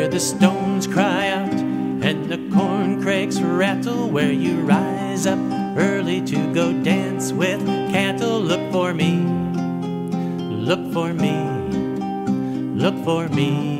the stones cry out and the corn crakes rattle, where you rise up early to go dance with cattle. Look for me, look for me, look for me.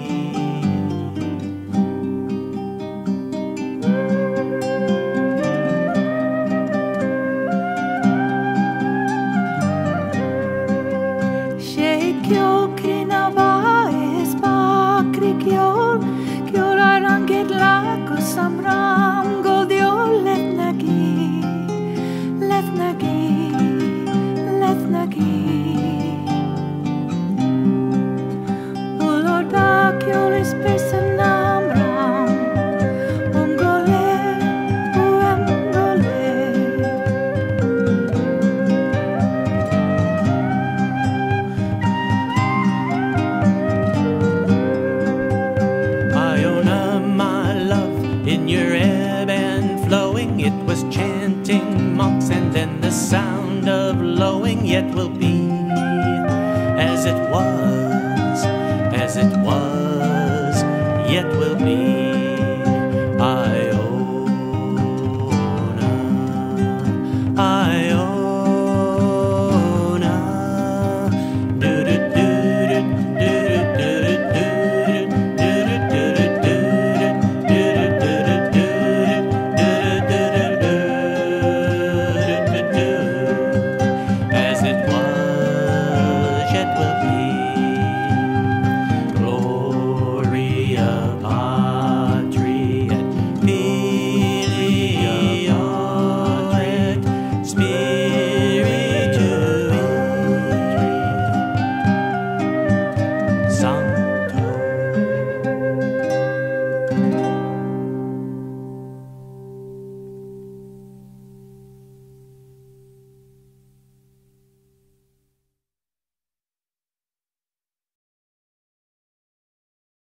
In your ebb and flowing, it was chanting monks, and then the sound of lowing. Yet will be as it was, as it was.